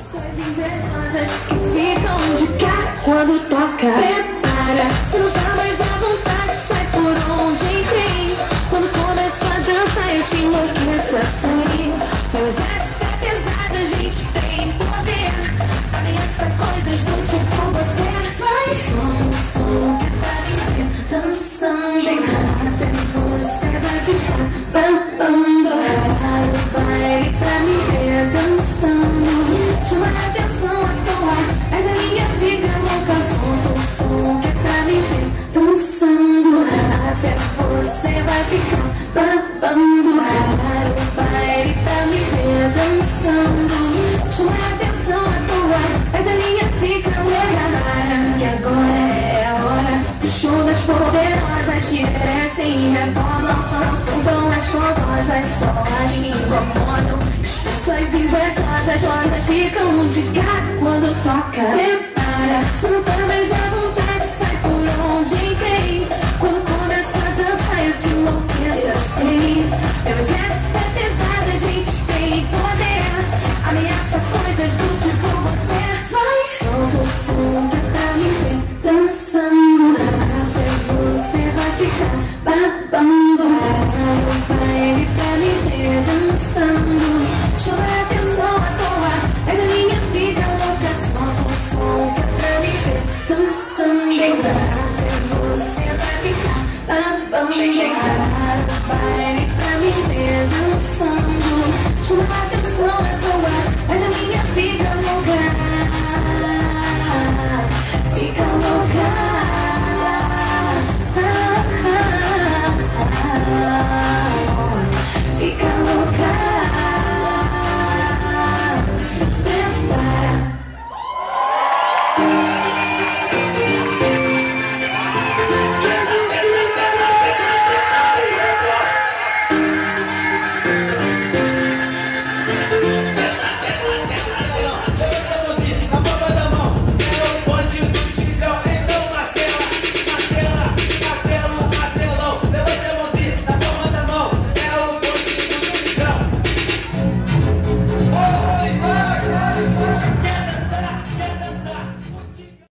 Pessoas invejosas que ficam de cara quando toca. Prepara, se não tá mais à vontade, sai por onde entrei. Quando começo a dançar eu te enlouqueço assim. Meu exército é pesado, a gente tem poder. Ameaça coisas do tipo você. Vai, som que é pra viver dançando. Até você vai ficar babando. Para o baile pra me ver dançando. Chama a atenção à toa, mas a minha fica louca. Solta o som que é pra me ver dançando. Até você vai ficar babando. Para o baile pra me ver dançando. Chama a atenção à toa, mas a minha fica louca. Que agora é a hora do show das poderosas que crescem e rebolam. São as fogosas, só as que incomodam. Pessoas invejosas ficam de cara quando toca. Prepara, se não tá mais à vontade, sai por onde entrei. Quando começo a dançar eu te enlouqueço assim.